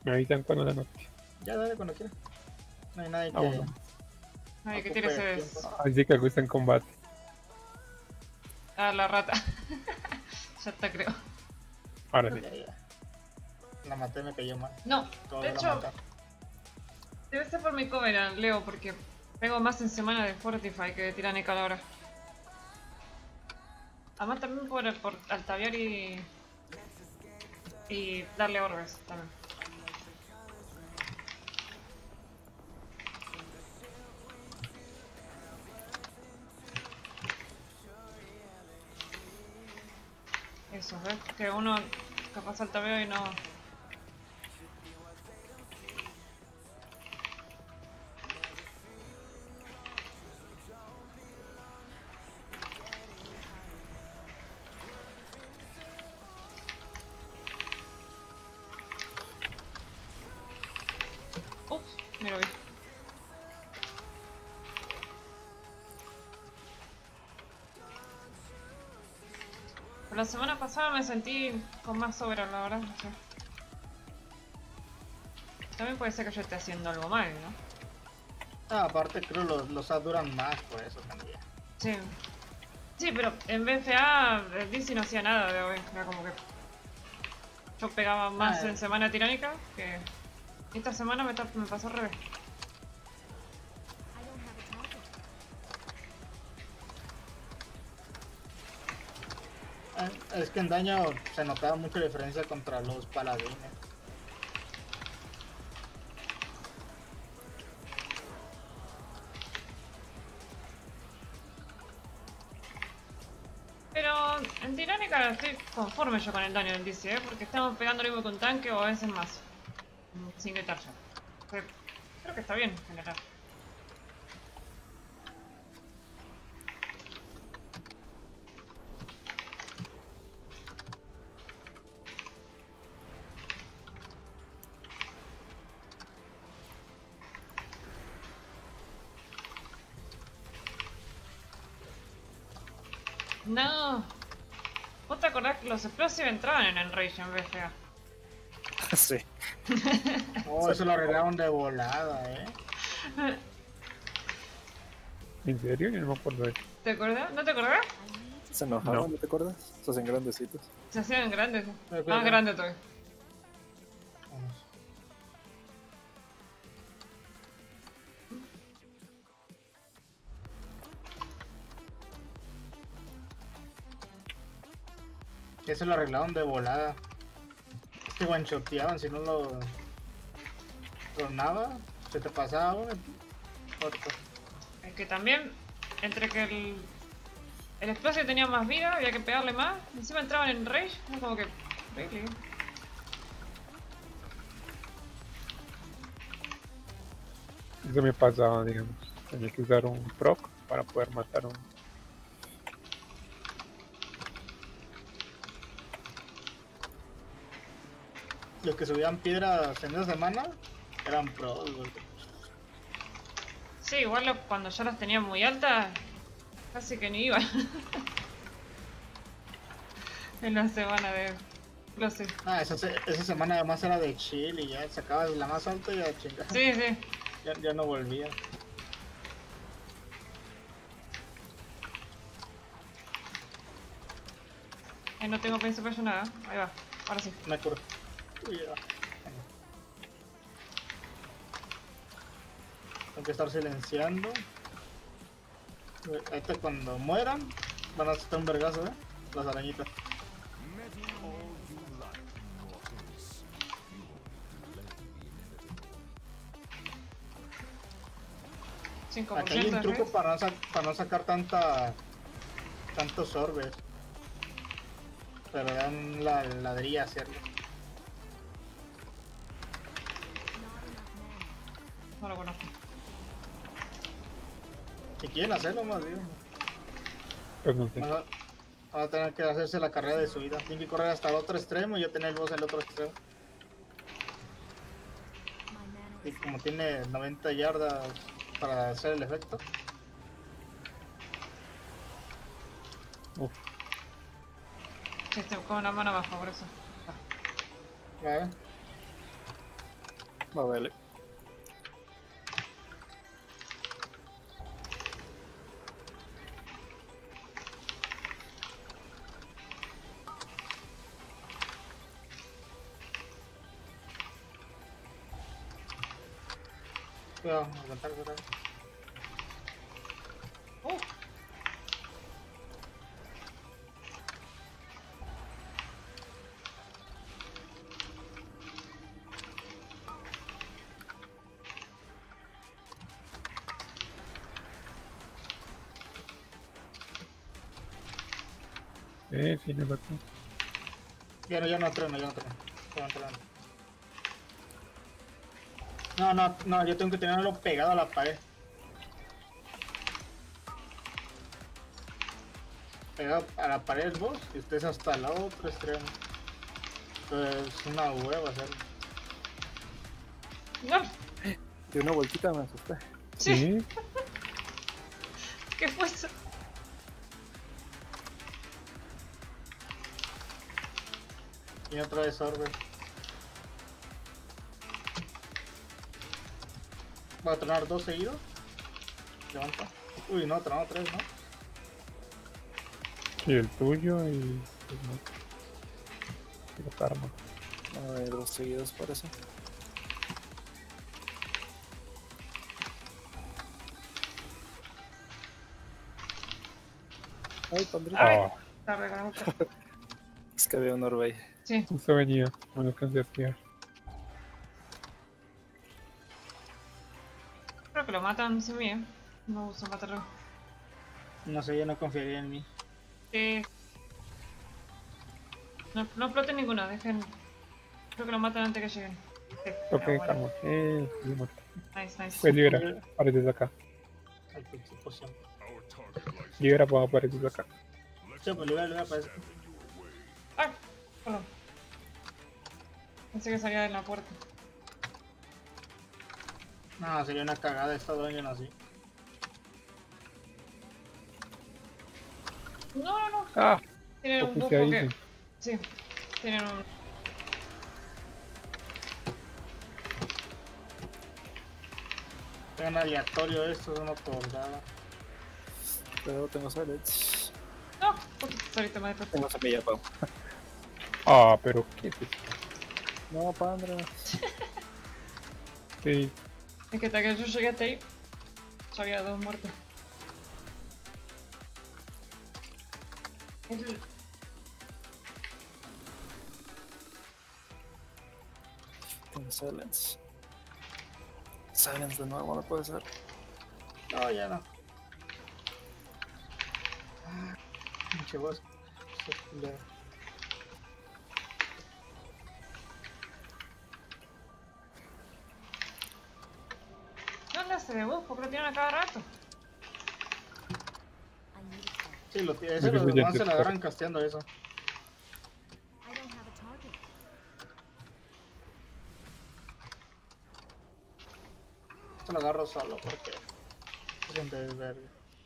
Me avisan cuando la noche. Ya dale cuando quieras. No hay nadie Ah, que bueno. Ay, ¿qué ocupe tienes el tiempo. es? Así que gusta en combate. Ah, la rata. Ya está, creo. Ahora sí. Ya, ya. La maté, me cayó mal. No, Todo de la hecho, matar. debe ser por mi covenant, Leo, porque pego más en semana de Fortify que de Tyrannical ahora. Además también por altaviar y darle orbes también. Eso, ¿ves? Que uno capaz altaveo y no... Ups, me lo vi. Pero la semana pasada me sentí con más sobra, la verdad. No sé. También puede ser que yo esté haciendo algo mal, ¿no? Ah, aparte creo los A duran más por eso también. Sí. Sí, pero en BFA el DC no hacía nada de hoy. Era como que yo pegaba más Ah, en semana tiránica que esta semana me pasó al revés. es que en daño se notaba mucha diferencia contra los paladines. Pero en tiránica estoy conforme yo con el daño del DC, ¿eh? Porque estamos pegando lo mismo con tanque o a veces más. Sin gritar ya. Creo que está bien en general. No. ¿Vos te acordás que los explosives entraban en Enrage en BFA? Sí. Oh, eso lo arreglaron de volada, ¿En serio? Yo no me acuerdo de eso. ¿Te acordás? ¿No te acordás? Se enojaban, ¿no te acuerdas? Se hacen grandecitos. Se hacían grandes. Pero, Más grandes todavía. eso lo arreglaron de volada. Te guanchoteaban si no lo tornaba, se te pasaba uno. Es que también, entre que el explosive tenía más vida, había que pegarle más. Encima entraban en Rage. Es como que... Really? Eso me pasaba, digamos. Tenía que usar un proc para poder matar a un... Los que subían piedras en esa semana eran pros, güey. Sí, igual cuando ya las tenía muy altas, casi que ni iban. En la semana de explosive. Ah, esa semana además era de chill y ya sacabas la más alta y ya chingada. Sí, sí. Ya no volvía. No tengo principio yo nada. Ahí va. Ahora sí. Me acuerdo. Uy, ya. Tengo que estar silenciando. Ahorita cuando mueran van a estar un vergazo, las arañitas. Aquí hay 5% un de truco hit. para no sacar tantos orbes. Pero dan la ladrilla hacerlo. No lo conozco. Si quieren hacerlo, más bien. Pues no sé. Van a tener que hacerse la carrera de subida. Tienen que correr hasta el otro extremo y yo tener el boss en el otro extremo. Y como tiene 90 yardas para hacer el efecto. Uf, Sí, estoy con una mano abajo, por eso. ¿Vale? Va, vale. Cuidado, aguantar, aguantar. Uh, Sí, no lo tengo. Ya no trueno, ya no trueno. Ya no trueno. No, no, no, yo tengo que tenerlo pegado a la pared. Pegado a la pared vos y ustedes hasta el otro extremo. Entonces es una hueva hacerlo. no, De una vueltita me asusté. sí, Sí, ¿qué fue eso? Y otra vez orbe. ¿Va a tronar 2 seguidos? Levanta. Uy, no, tronó 3, ¿no? sí, el tuyo y pues, no. Y los armas. A ver, 2 seguidos parece. Ay, Pandrita. Ay. Ah, Tarde con la boca. Es que había un Orbey. Sí, justo venía, no lo alcancé a espiar. creo que lo matan sin mí, ¿eh? No uso matarlo. No sé, yo no confiaría en mí. No, no exploten ninguno, dejen. Creo que lo matan antes que lleguen. Sí, Ok, pero bueno. calma. Bien muerto. Nice, nice. Pues libera, aparece desde acá. Al principio siempre. Libera, pues aparece desde acá. Sí, pues libera, parece. Ay, perdón. Pensé que salía de la puerta. No, sería una cagada esta dungeon así. No, no, no. Ah, Tienen un buffo que. oficiadísimo. Sí, tienen un. Tengan aleatorio esto, es una tordada. Pero tengo silence. No, ahorita me desperté. Tengo semilla, Pau. Ah, pero ¿qué es esto? No, Pandra. Sí, Es que hasta que yo llegué hasta ahí, ya había 2 muertos. El- Tengo silence. Silence de nuevo, no puede ser. No, ya no. Pinche voz. ¿Dónde se de vos? ¿Por qué lo tiran a cada rato? Sí, ese Me los dijo demás se Jetset, la agarran casteando eso. I don't have a target. Esto lo agarro solo porque se siente desvergue.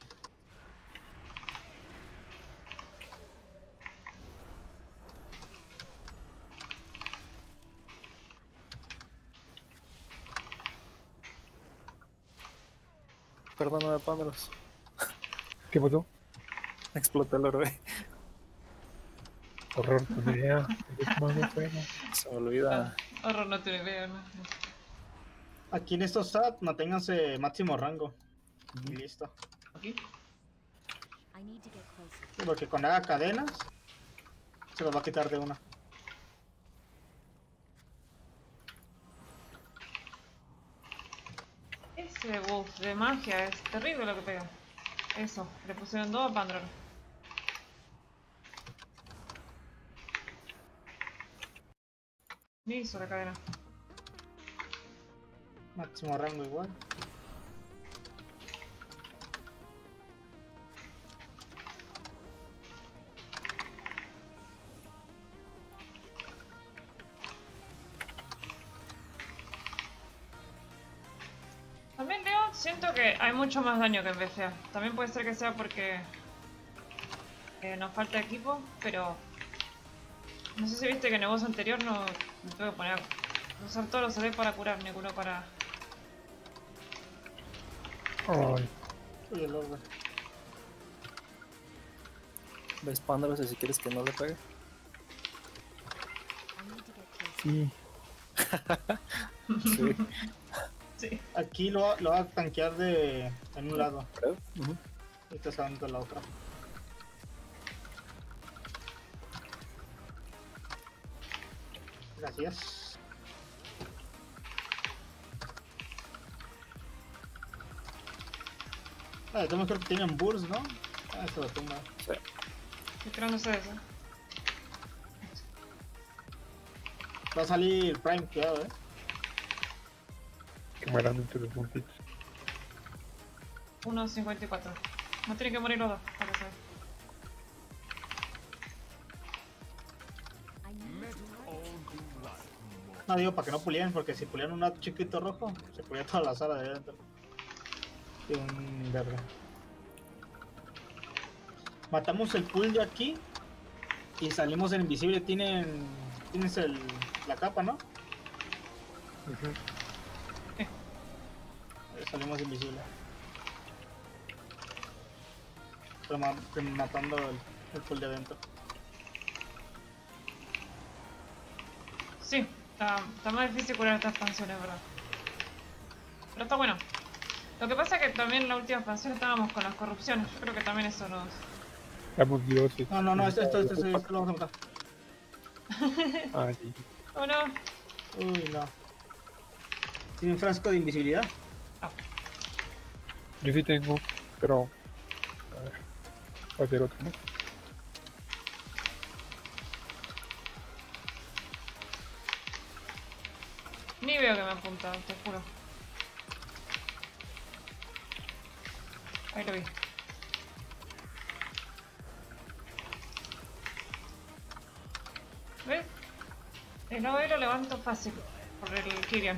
Perdóname, Pandros. ¿qué pasó? Exploté el Orbey. Horror, no idea. Es más de fuego. Se me olvida. Horror, no tiene idea, ¿no? Aquí en estos SAT manténganse máximo rango. Y listo. Aquí. I need to get closer. Sí, porque cuando haga cadenas, se los va a quitar de una. Ese buff de magia es terrible lo que pega. Eso, le pusieron 2 a Pandora. Ni hizo la cadena. Máximo rango igual. También Leon, siento que hay mucho más daño que en BGA. También puede ser que sea porque nos falta equipo, pero no sé si viste que en el boss anterior no me tuve que poner Usar todos los CD para curar, ninguno para... Ay, Uy, el orbe. ¿Ves Pandaros si quieres que no le pegue? I need to get closer. sí. Sí, Sí. Aquí lo va a tanquear en un lado. creo. Ujú. Y está saliendo la otra. Gracias. Ah, yo creo que tienen burst, ¿no? Ah, esto lo tumba. Sí. Estoy tirándose de eso. Va a salir Prime, cuidado, Que mueran entre los puntitos. 1.54. No tienen que morir los dos, para que se vea. I need a target. No digo para que no pulien, porque si pulieran un chiquito rojo, se pulía toda la sala de adentro. Y un verde. Matamos el pool de aquí y salimos en invisible. Tienes la capa, ¿no? Ujú. Salimos invisible. Pero matando el pool de adentro. Sí, está más difícil curar esta expansión, es verdad. Pero está bueno. Lo que pasa es que también en la última expansión estábamos con las corrupciones. Yo creo que también eso nos... Estamos dioses. No, esto lo vamos a matar. Ay, Oh no. Uy, no. Tiene un frasco de invisibilidad. Ah, yo sí tengo, pero... A ver, voy a hacer otro, ¿no? ni veo que me apunta, te juro. Ahí lo vi. ¿Ves? El OE lo levanto fácil por el Kyrian.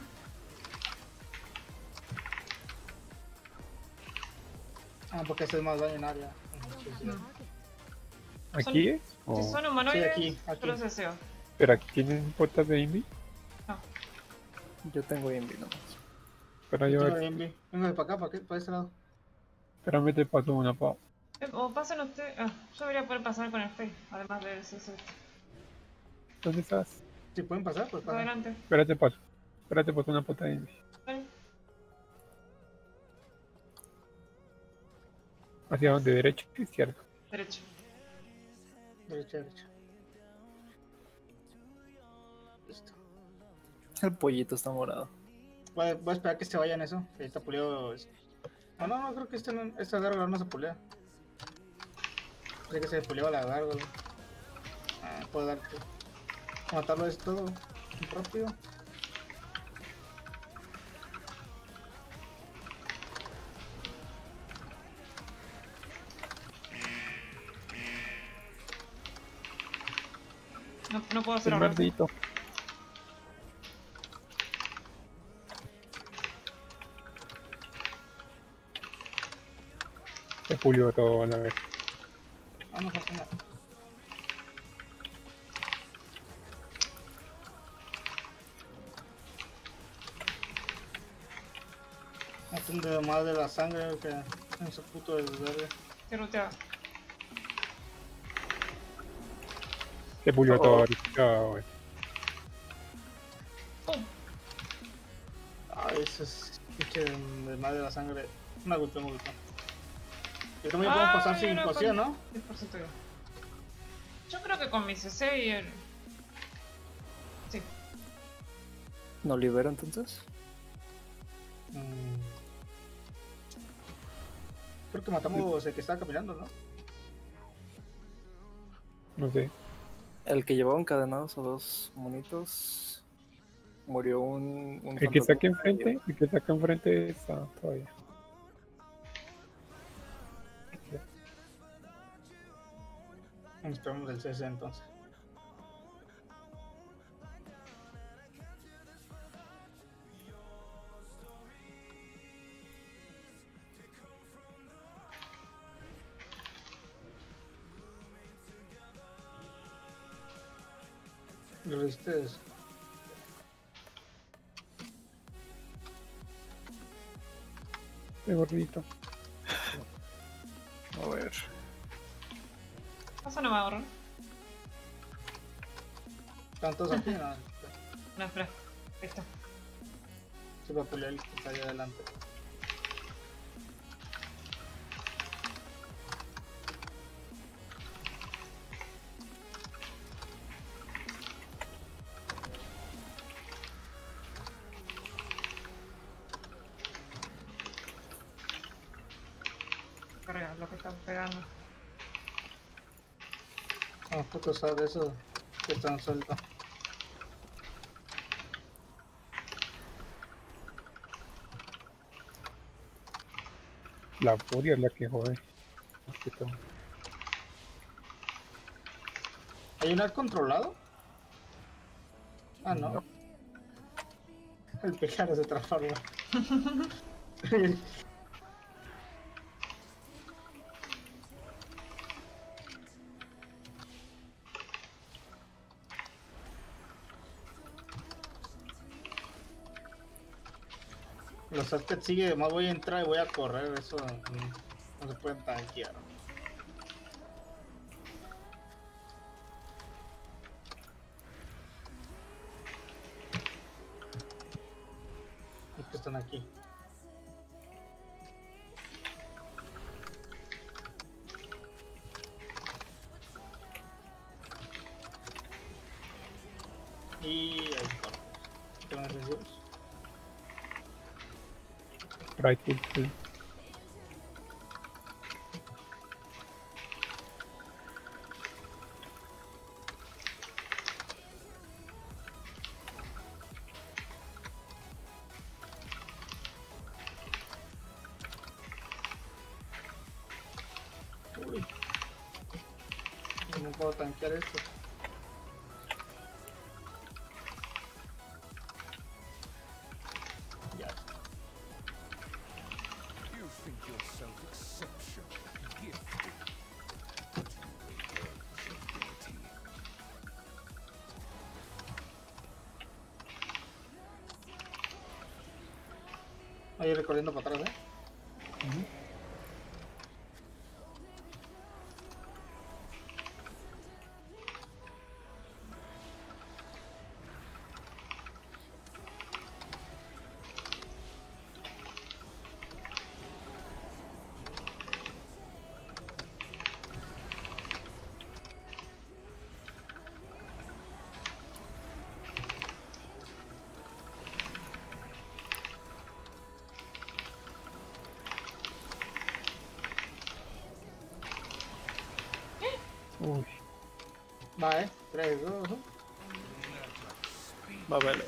Ah, porque hace más daño en área. Sí, sí. ¿Aquí es? Si O... son humanoides, Sí, aquí. yo los deseo. Espera, ¿tienen botas de Invi? No. Yo tengo Invi nomás. Espera, Yo yo tengo envy. Venga para acá, para este lado. espérame, te paso una pa. O pasen ustedes. Ah, yo debería poder pasar con el Face, además de ese. ¿Dónde estás? Si pueden pasar, pues pasen. Adelante. Espérate, paso. Espérate, paso una bota de Invi. Vale. ¿Hacia dónde? ¿Derecha o izquierda? Derecho. Derecha, derecha. Listo. El pollito está morado. Voy a esperar que se vayan eso. Que está pulido. No, creo que esta gárgola no se pulea. Sé que se puleaba la gárgola. Ah, puedo darte. Matarlo es todo rápido. No puedo hacer El ahora. verdito. Se pulió todo a la vez. Ah, no pasa nada. Hasta un dedo más de la sangre que en ese puto desverde. Que ruteaba. Se pulió Oh. todo ahorita, güey. ¡Pum! Ah, eso es pinche de más de la sangre. Una golpe, una golpe. Yo también puedo pasar sin no, poción, con- ¿no? 10% yo. Yo creo que con mi CC y el... Sí. ¿No libera entonces? Creo que matamos el que estaba caminando, ¿no? No sé. El que llevaba encadenados a dos monitos murió un El que está aquí fantasma. enfrente, el que está acá enfrente está todavía. Esperamos el CC entonces. Lo viste. Ese gordito. A ver. Eso no me ahorro. ¿Están todos aquí? No, No, espera. Listo. se va a pelear el que está ahí adelante. Carga lo que están pegando. No, puto sabe eso que están sueltos. La furia es la que jode. Más que todo. ¿Hay un ar controlado? Ah, no. No. El pájaro se transforma. Los Aztec sigue, además voy a entrar y voy a correr, eso no se pueden tanquear. Y que están aquí. Y ahí está. ¿Qué van a hacer ellos? Frightful Two. Uy. ¿Cómo puedo tanquear esto? Ya. You think yourself exceptional, gifted. Ahí recorriendo para atrás, Uy, Va, 3, 2, Va a ver.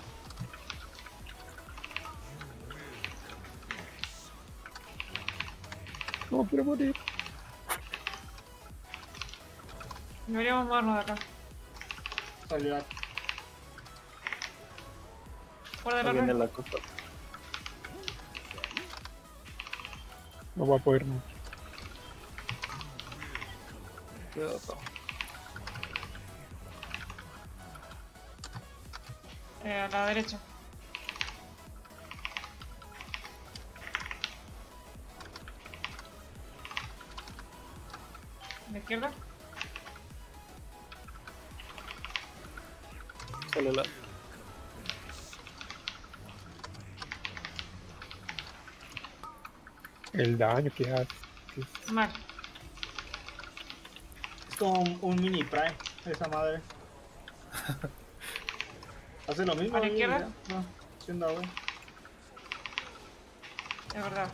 no quiero morir. Deberíamos movernos de acá. salió a... Guarda Ahí la viene red. la costa. No voy a poder mucho. Cuidado. A la derecha. ¿A la izquierda? Sale la. El daño que hace. Mal. Es como un mini prime, esa madre. Hace lo mismo. ¿A la ahí, izquierda? ya. No, haciendo agua. Es verdad.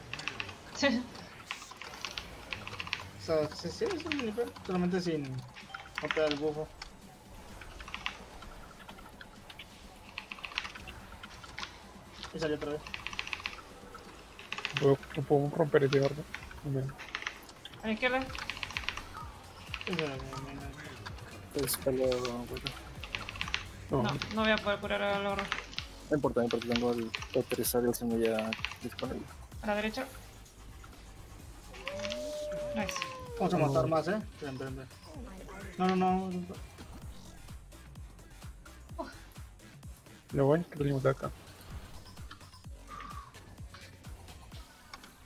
O sea, sí, es un mini prime, solamente sin no te da el bufo. Y salió otra vez. No puedo romper ese orden. ¿A la izquierda? Escala, bueno. No, No, no voy a poder curar al oro. No importa, tengo el aterrizar y el sueño ya disponible. A la derecha. Nice. Vamos a matar más, Esperen. No. lo bueno es que salimos de acá.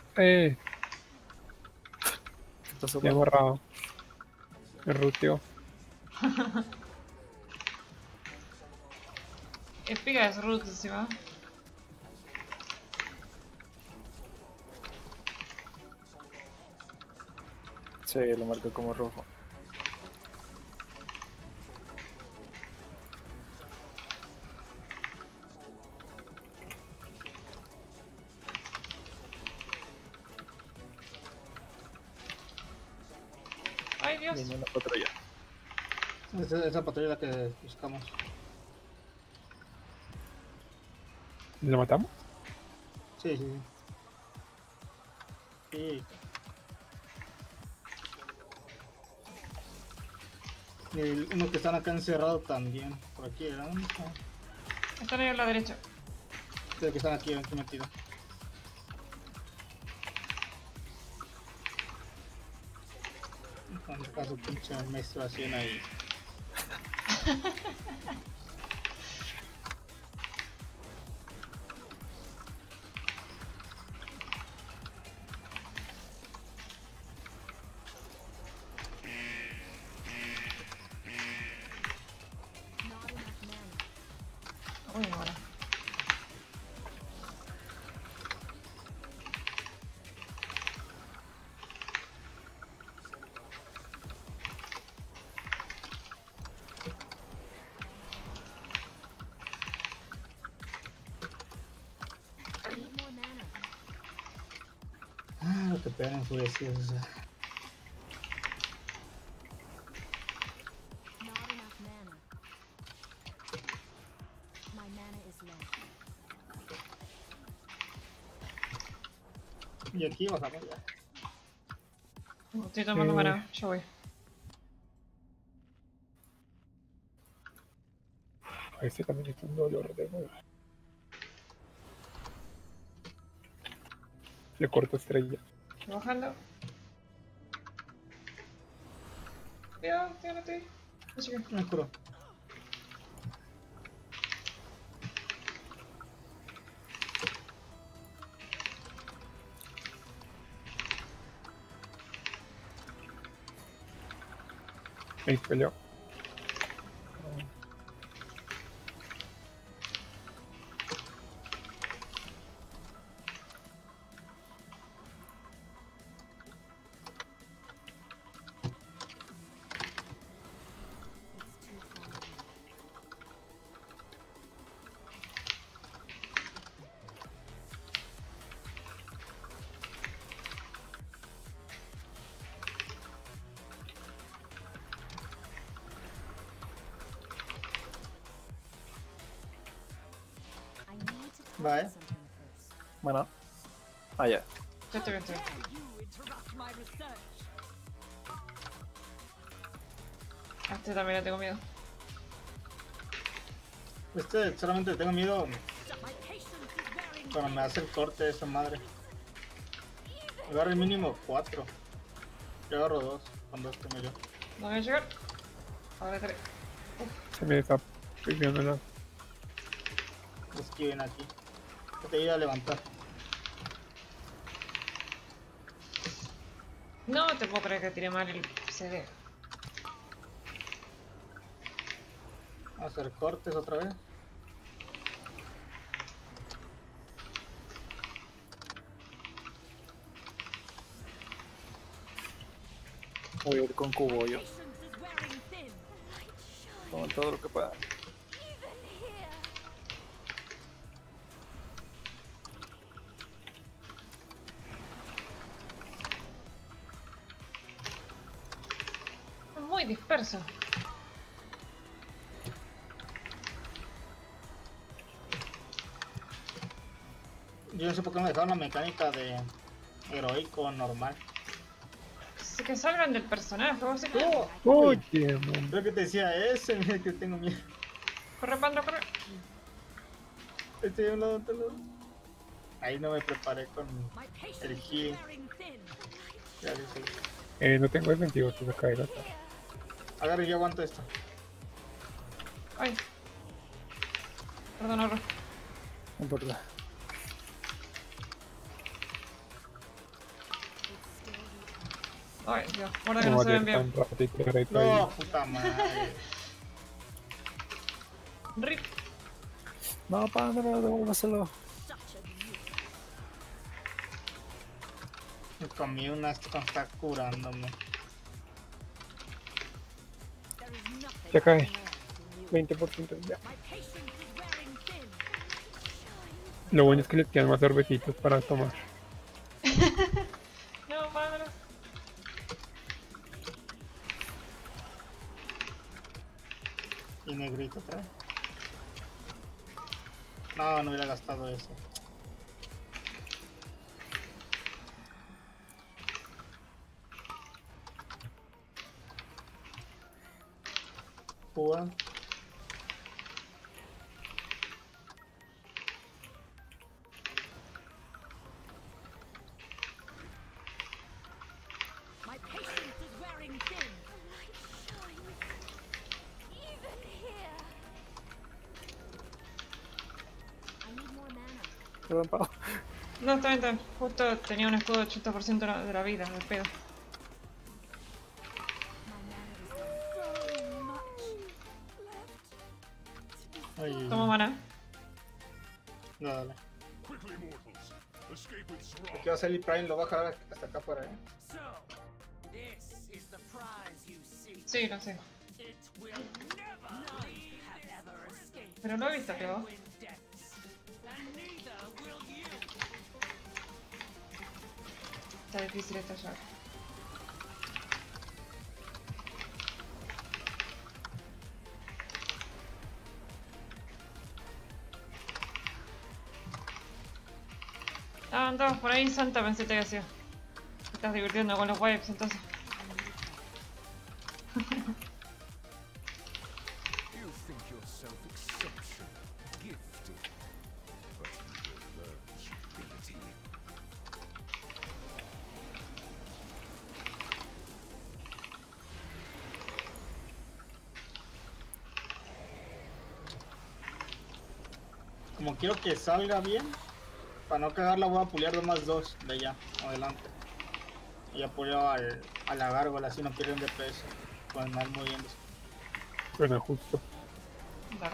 Eh, ¿Qué pasó? me he borrado. Me ruteó. Espiga es root encima. Sí, lo marco como rojo. Ay, Dios. Viene una patrulla. Esa patrulla es la que buscamos. ¿Lo matamos? Sí, sí, sí. Sí. Y uno que están acá encerrado también. Por aquí, ¿verdad? ¿Dónde está? Están ahí a la derecha. Sí, que están aquí metidos. Con su pinche menstruación ahí. Uy, ahora. Ah, lo que pegan enfurecidos. O sea. Not enough mana. My mana is low. Y aquí bajamos ya. Estoy tomando mana, ya voy. Ese también es un dolor de nuevo. Le corto estrella. Estoy bajando. Cuidado, tírate. No sé qué. Me curo. Ahí peleó. It's too far away. I need to tell Bye. you something first. Bueno. Ah, ya. Ya estoy bien, estoy bien. A este también le tengo miedo. Solamente tengo miedo cuando me hace el corte de esa madre. Agarro el mínimo 4. Yo agarro 2 con 2 tengo yo. No voy a llegar. Ahora 3. Se me está pidiendo la... Esquiven aquí. Que te iba a levantar. No te puedo creer que tiré mal el CD. Hacer cortes otra vez. Voy a ir con cubo yo. Con todo lo que pueda. Es muy disperso. Yo no sé por qué me dejaron la mecánica de heroico normal. Sí, que salgan del personaje. Vos decís, Oye, man. Creo que te decía ese, mira que tengo miedo. corre, Pando, corre. Estoy de un lado, otro lado. Ahí no me preparé con el heal. Ya dice. No tengo defensivo, se me cae la otra. Agarre, yo aguanto esto. Ay. Perdón, Oro. No importa. Ay, Dios, guarda que No no se ven morir bien. tan ratito ahí. No, puta madre. Rip. No, Pandora, devuélveselo. Me comí una esta cuando está curándome. Ya cae. 20% ya. Lo bueno es que les quedan más cervecitos para tomar. No, padre. Y negrito otra vez. No, no hubiera gastado eso. Púa. My patience is wearing thin. The light shines even here. I need more mana. Perdón, Pau. No, está bien, está bien. Justo tenía un escudo de 80% de la vida, de pedo. My mana is low. So much left. Ay, Toma mana. no, dale. Quickly, mortals. Escape with Sraw. Aquí va a salir Prime, lo va a jalar hasta acá afuera, So, this is the prize you seek. Sí, lo sé. It will never leave have ever escaped Pero lo he visto, creo. Sanguine depths. And neither will you. Está difícil esta llave. Ah, andabas por ahí, Santa, pensé que te había sido. Te estás divirtiendo con los wipes, entonces. You think yourself exceptional, gifted, but you will learn humility. Como quiero que salga bien, para no cagarla voy a pulear de más 2 de allá, adelante. Y ya puleo a la gárgola, así no pierden DPS. Con el mal moviéndose. Suena justo. Dale.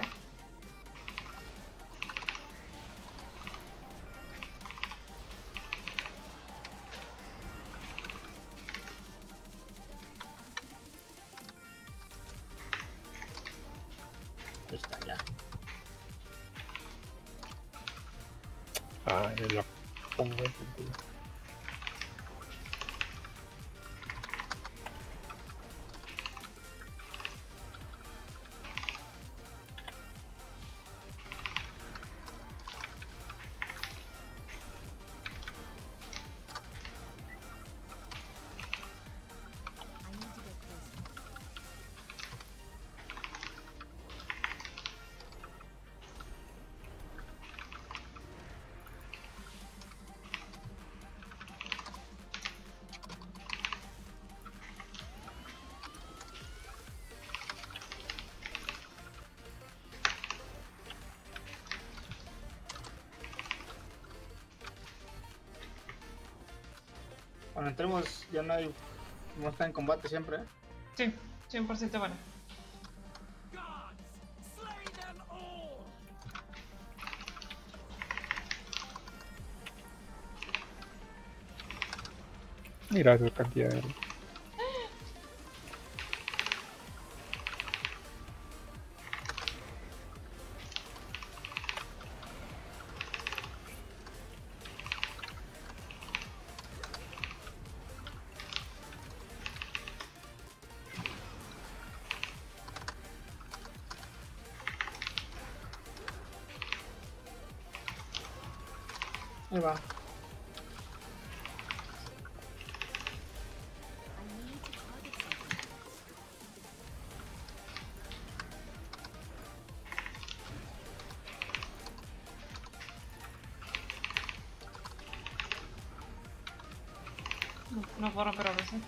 Ahí está, ya. Ah, la pongo en sentido. I need to get closer. Cuando entremos ya no hay... No está en combate siempre, ¿eh? Sí, 100% mana. Gods, slay them all. Mira esa cantidad de... Ahí va. I need to target something. No puedo romper a veces.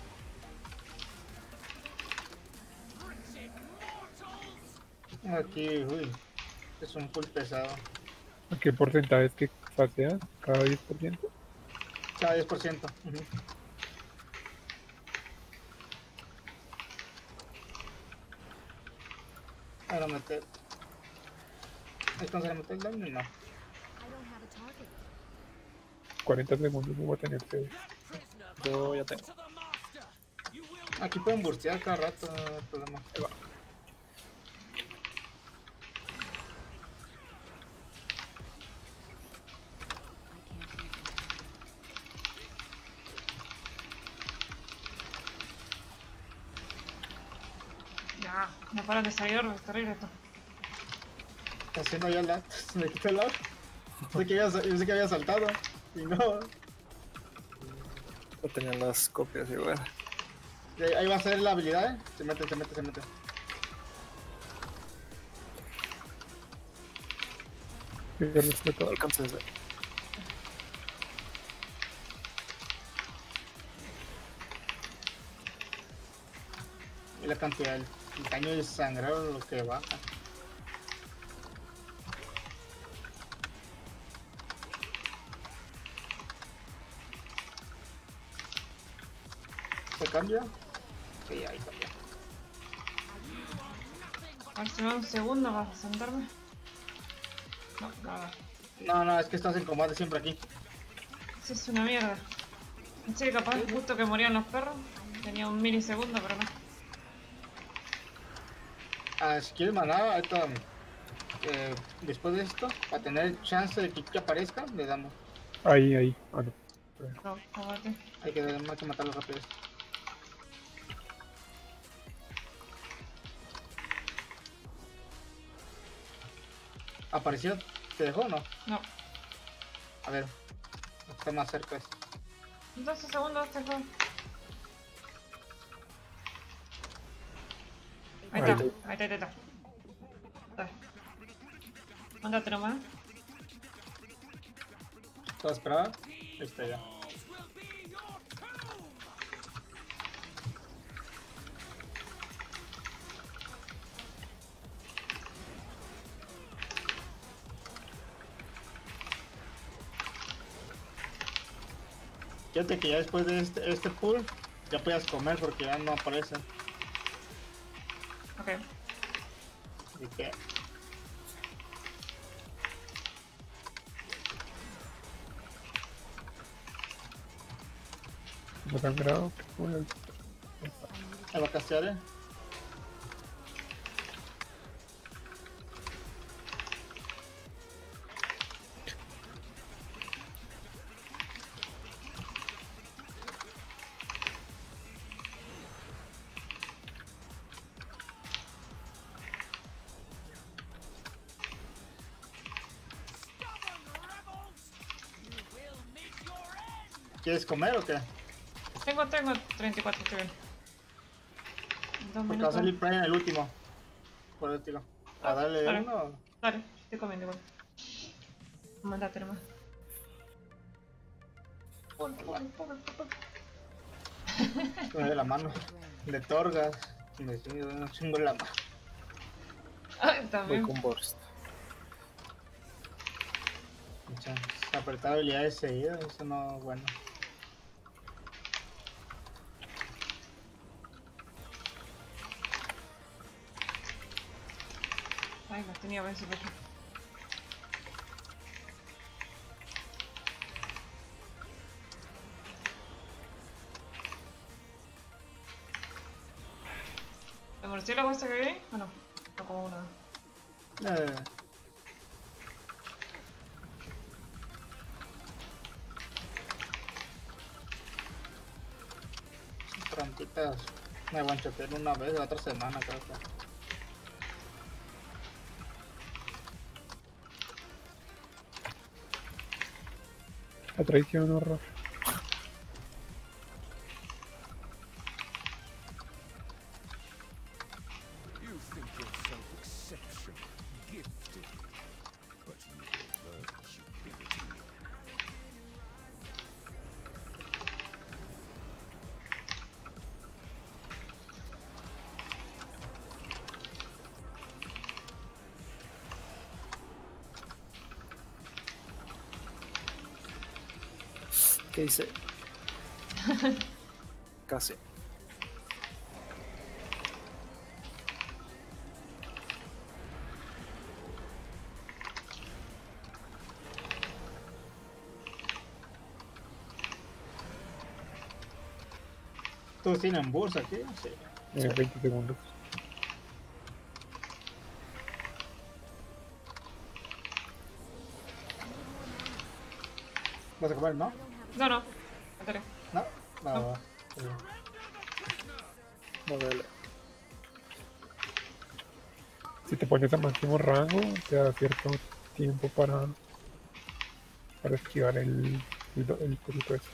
Aquí, uy. Es un full pesado. ¿A qué porcentaje es que pasea? ¿Cada 10%? Cada 10%. Ahora meter. ¿Alcanzar a meter el daño? No. I don't have a target. 40 segundos no voy a tener que... Yo ya tengo. To the master. You will Aquí pueden burstear cada rato, no hay problema. I can't Ya, no paran de salir orbes, terrible esto. Está haciendo ya la. Se me quitó el lado. Yo sé que había saltado. Y no. No tenían las copias igual. Y ahí va a ser la habilidad, ¿eh? Se mete. Pierdes de todo. Alcances de... Y la cantidad del daño de sangrado lo que baja. ¿Se cambia? Sí, ahí cambia. A ver si me da un segundo para sentarme. No, nada. No, es que estás en combate siempre aquí. Eso es una mierda. Pensé que capaz justo que morían los perros. Tenía un milisegundo, pero no. Si quieres maná, ahorita, después de esto, para tener chance de que aparezca, le damos. Ahí. Ah, no. No, aguante. Hay que matarlo rápido. ¿Apareció? ¿Te dejó o no? No. A ver, está más cerca esto. 12 segundos este juego. Ahí está, ahí está. Dale. Mándate nomás. ¿Todo esperaba? Ahí está ya. Fíjate que ya después de este pool ya puedes comer porque ya no aparece. Ok. Así que No sangrado. Bueno, ahí va a castear, ¿Quieres comer o qué? Tengo 34, estoy bien. 2 Porque va a minutos. salir Prime en el último. Por el tiro. A darle Dale. uno. Dale, estoy comiendo igual. Mándate nomás. Pon. Me de la mano. Le torgas. Me sigo un chingo en la mano. Ay, Voy también. con burst. Apretar habilidades seguidas, eso no es bueno. Ay, las tenía bien super. ¿El murciélago ese que vi? ¿O no? No como uno. Trampitas. Me guanchoteé una vez, la otra semana creo que. la traición, horror. You think yourself exceptional, gifted, but you will learn stupidity. ¿Qué hice? Casi. ¿Todos tienen burst aquí? Sí. 20 segundos. ¿Vas a comer, no? No, no. Espérate. No. No. No. Modelo. Si te pones a máximo rango, te da cierto tiempo para esquivar el cosito ese.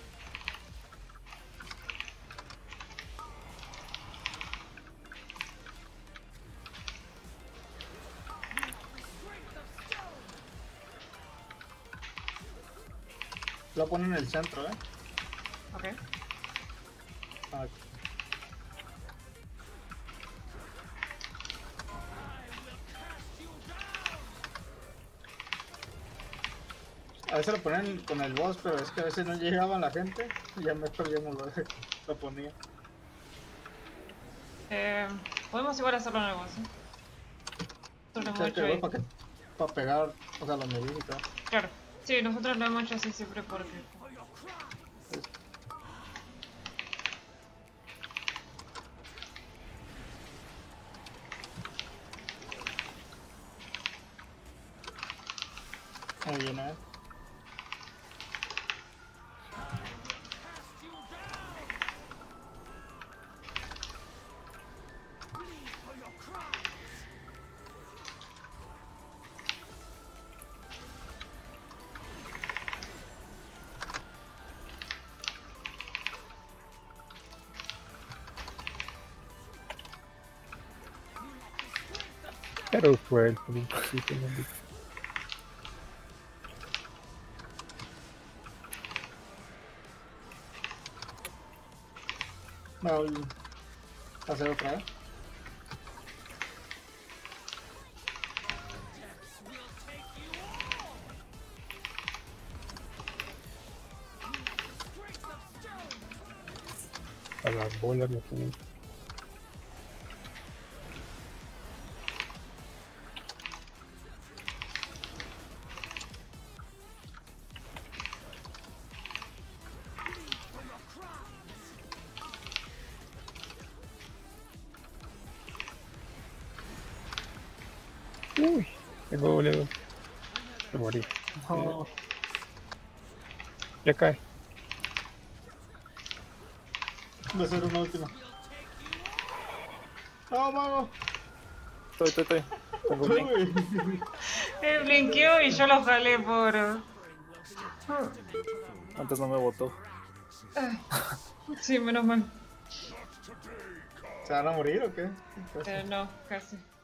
Lo ponen en el centro, Ok. Ah, a veces lo ponen con el boss, pero es que a veces no llegaba la gente y ya mejor yo no lo ponía. Podemos igual hacerlo en el boss, ¿eh? Nosotros lo hemos ¿Sabes hecho qué? ahí. Para pegar, o sea, los medios y todo. Claro. Sí, nosotros lo hemos hecho así siempre porque... Muy bien, Pero suelto, un poquito, ¿no? Voy a hacer otra vez. A las bolas me pongo. Uy, tengo doble 2. Me morí. No. Ya cae. Voy a hacer una última. ¡No, mago! Estoy. Tengo blink. Uy. blinqueó y yo lo jalé por... Antes no me botó. Sí, menos mal. ¿Se van a morir o qué? No, casi.